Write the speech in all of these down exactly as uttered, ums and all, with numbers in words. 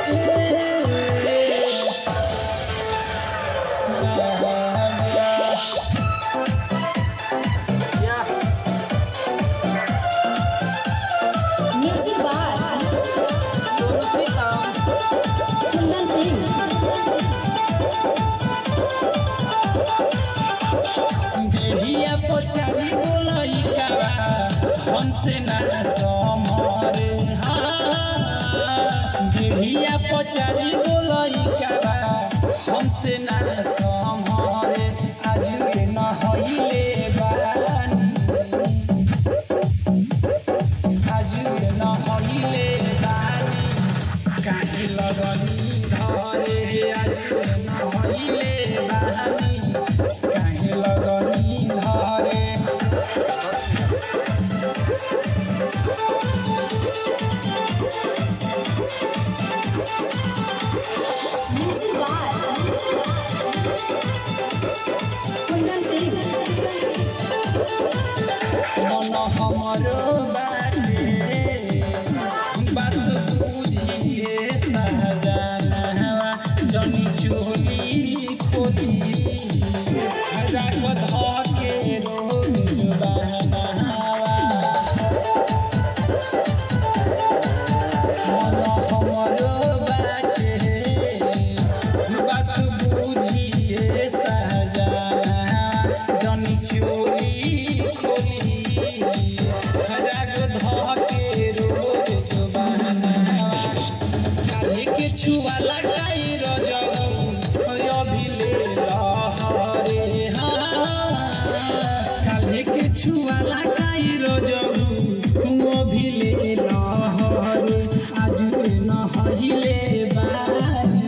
पचारी गोलाई कावा हमसे ना समरे गिढ़िया पचारी गोलाई कावा हमसे ना समरे आज ये न होइले बानी आज ये न होइले बानी काहे लगनी धरे आज ये न होइले बानी काहे लगनी धरे मन हमरो बाटे बात बुझिए सहजानवा जनी चोली खोली राख धके रोग जुबानवा मन हमरो बाटे बात बुझिए सहजानवा जनी चोली खोली जाग धके रोग जुबानवा काहे के छुआ लगाई रजऊ अभिले लहरे काहे के छुआ लगाई रजऊ अभिले लहरे आज न हहिले बानी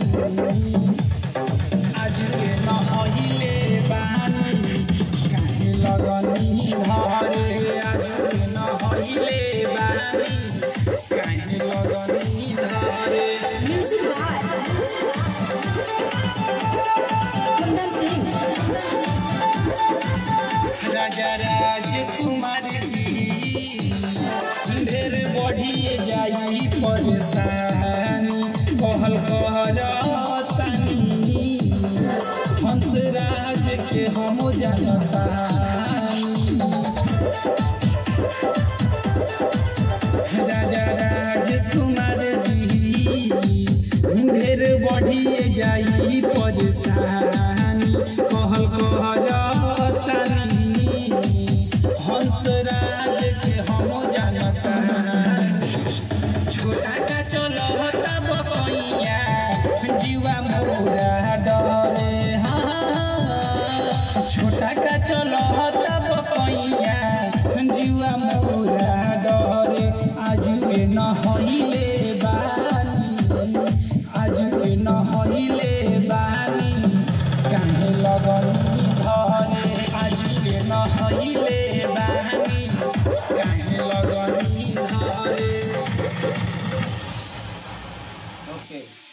आज न हहिले बानी काहे लगनी धरे आज न हहिले बानी काहे लगनी धरे राजा राजकुमार जी ढेर बढ़िए जाई परेशानी कहल कहरतानी हंसराज के हम जानतानी राजा राजकुमार जी ढेर बढ़िए जाई परेशानी कहल कहरतानी हंसराज के हम जानतानी छोटा का चलता बकैया जीवा मोरा डरे छोटा का चलता बकैया जीवा मोरा डरे आज ये न हहिले बानी आज ये न हहिले बानी काहे लगनी धरे आज ये न हहिले बानी काहे लगनी धरे। ओके